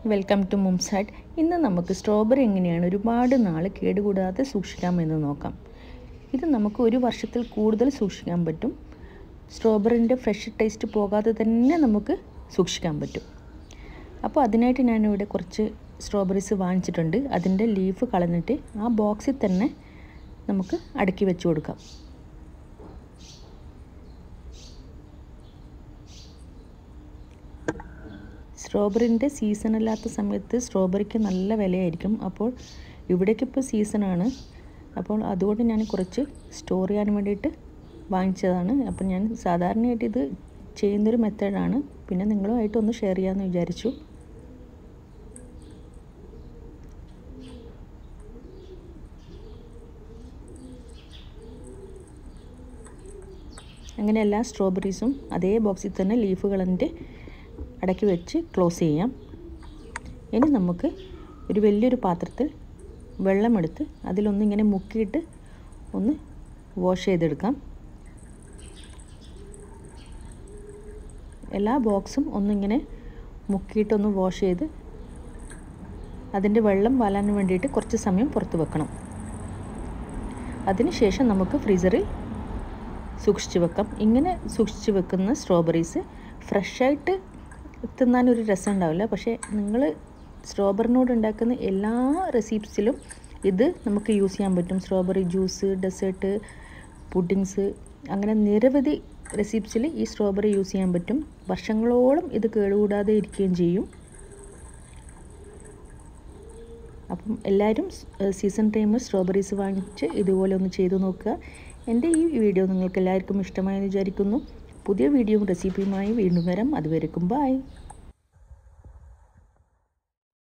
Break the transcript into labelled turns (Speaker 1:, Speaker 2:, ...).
Speaker 1: Welcome to മുംസാറ്റ്. ഇന്ന് നമുക്ക് strawberry എങ്ങനെയാണ് ഒരുപാട് നാൾ കേടുകൂടാതെ സൂക്ഷിക്കാമെന്ന് നോക്കാം. ഇത് നമുക്ക് ഒരു വർഷത്തിൽ കൂടുതൽ സൂക്ഷിക്കാൻ പറ്റും. സ്ട്രോബെറിൻ്റെ ഫ്രഷ് ടേസ്റ്റ് പോകാതെ തന്നെ നമുക്ക് സൂക്ഷിക്കാൻ പറ്റും. അപ്പോൾ അതിനായിട്ട് ഞാനിവിടെ കുറച്ച് സ്ട്രോബെറീസ് വാങ്ങിച്ചിട്ടുണ്ട്. അതിൻ്റെ ലീഫ് കളഞ്ഞിട്ട് ആ ബോക്സിൽ തന്നെ നമുക്ക് അടുക്കി വെച്ച് കൊടുക്കാം. സ്ട്രോബെറിൻ്റെ സീസണല്ലാത്ത സമയത്ത് സ്ട്രോബെറിക്ക് നല്ല വിലയായിരിക്കും. അപ്പോൾ ഇവിടേക്കിപ്പോൾ സീസണാണ്. അപ്പോൾ അതുകൊണ്ട് ഞാൻ കുറച്ച് സ്റ്റോർ ചെയ്യാൻ വേണ്ടിയിട്ട് വാങ്ങിച്ചതാണ്. അപ്പോൾ ഞാൻ സാധാരണയായിട്ട് ഇത് ചെയ്യുന്നൊരു മെത്തേഡാണ്. പിന്നെ നിങ്ങളുമായിട്ടൊന്ന് ഷെയർ ചെയ്യാമെന്ന് വിചാരിച്ചു. അങ്ങനെ എല്ലാ സ്ട്രോബെറീസും അതേ ബോക്സിൽ തന്നെ ലീഫ് കളഞ്ഞിട്ട് അടക്കി വെച്ച് ക്ലോസ് ചെയ്യാം. ഇനി നമുക്ക് ഒരു വലിയൊരു പാത്രത്തിൽ വെള്ളമെടുത്ത് അതിലൊന്നിങ്ങനെ മുക്കിയിട്ട് ഒന്ന് വാഷ് ചെയ്തെടുക്കാം. എല്ലാ ബോക്സും ഒന്നിങ്ങനെ മുക്കിയിട്ടൊന്ന് വാഷ് ചെയ്ത് അതിൻ്റെ വെള്ളം വാലാൻ വേണ്ടിയിട്ട് കുറച്ച് സമയം പുറത്ത് വെക്കണം. അതിനുശേഷം നമുക്ക് ഫ്രീസറിൽ സൂക്ഷിച്ച് വെക്കാം. ഇങ്ങനെ സൂക്ഷിച്ച് വെക്കുന്ന സ്ട്രോബെറീസ് ഫ്രഷായിട്ട് തിന്നാനൊരു രസം ഉണ്ടാവില്ല. പക്ഷേ നിങ്ങൾ സ്ട്രോബെറിനോട് ഉണ്ടാക്കുന്ന എല്ലാ റെസിപ്പീസിലും ഇത് നമുക്ക് യൂസ് ചെയ്യാൻ പറ്റും. സ്ട്രോബെറി ജ്യൂസ്, ഡെസേർട്ട്, പുഡിങ്സ്, അങ്ങനെ നിരവധി റെസിപ്പീസിൽ ഈ സ്ട്രോബെറി യൂസ് ചെയ്യാൻ പറ്റും. വർഷങ്ങളോളം ഇത് കേടുകൂടാതെ ഇരിക്കുകയും ചെയ്യും. അപ്പം എല്ലാവരും സീസൺ ടൈമിൽ സ്ട്രോബെറീസ് വാങ്ങിച്ച് ഇതുപോലെ ഒന്ന് ചെയ്തു നോക്കുക. എൻ്റെ ഈ വീഡിയോ നിങ്ങൾക്ക് എല്ലാവർക്കും ഇഷ്ടമായെന്ന് വിചാരിക്കുന്നു. പുതിയ വീഡിയോയും റെസിപ്പിയുമായി വീണ്ടും വരാം. അതുവരേക്കും ബൈ.